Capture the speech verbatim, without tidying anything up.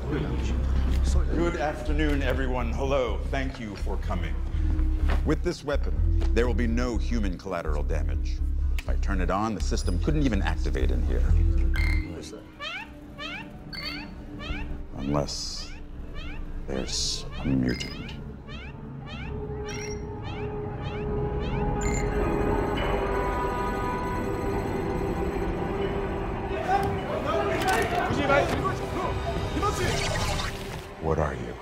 Good afternoon, everyone. Hello. Thank you for coming. With this weapon, there will be no human collateral damage. If I turn it on, the system couldn't even activate in here. Unless there's a mutant. What are you?